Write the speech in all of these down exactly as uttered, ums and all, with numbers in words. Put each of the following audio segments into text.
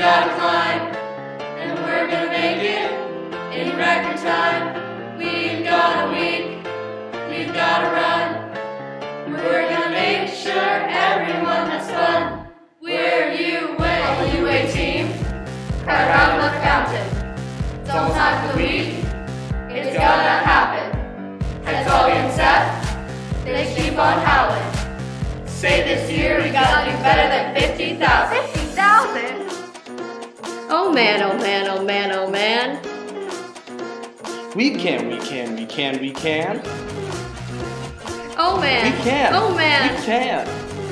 gotta climb, and we're gonna make it in record time. We've got a week, we've gotta run. We're gonna make sure everyone has fun. We're U A, all the U A team, crowd around the fountain. It's almost time for the week, it's gonna happen. Heads all getting set, they keep on howling. Say this year we gotta do better than fifty thousand. fifty thousand? Oh man, oh man, oh man, oh man. We can, we can, we can, we can. Oh man. We can. Oh man. We can.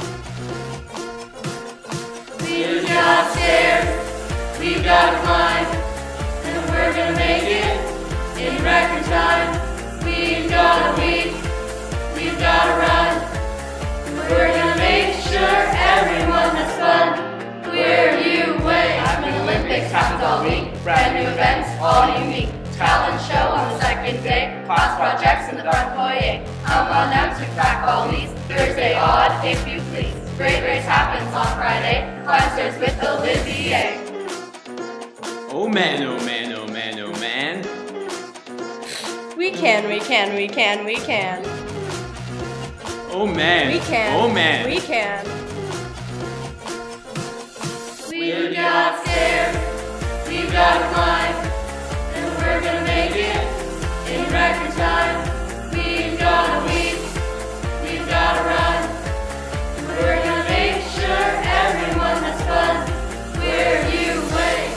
We've got stairs, we've got to climb, and we're gonna make it in record time. We've got a week, we've got to run. We're gonna make sure everyone has fun. We're U A. I'm in Olympics, happens all week. Brand new events, all unique. Talent show on the second day. Class projects in the front foyer. Come on out to crack all these. Thursday odd, if you please. Great race happens on Friday. Climb stairs with Olivier. Oh man, oh man, oh man, oh man. We can, we can, we can, we can. Oh man. We can. Oh man. We can. We've got stairs, we've got to climb, and we're gonna make it in record time. We've got a week, we've got to run. We're gonna make sure everyone has fun. We're U A.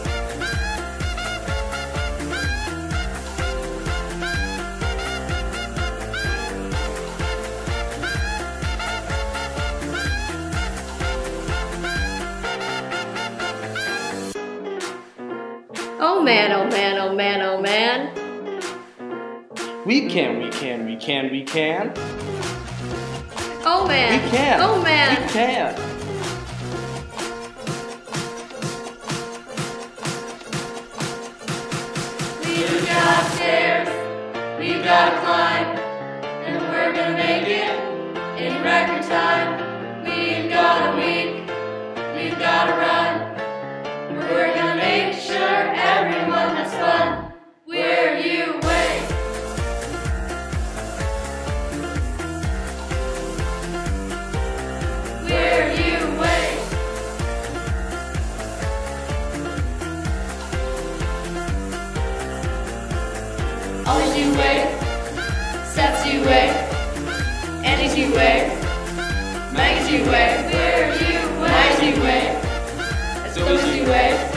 Oh man, oh man, oh man, oh man. We can, we can, we can, we can. Oh man. We can. Oh man. We can. We've got stairs, we've got to climb, and we're gonna make it in record time. We've got a week, we've got to run. We're gonna make sure everyone has fun. We're U A. We're U A. Always U A. Steps U A. Andy's U A. Maggie's U A. We're U A. Mine's U A. It's always U A.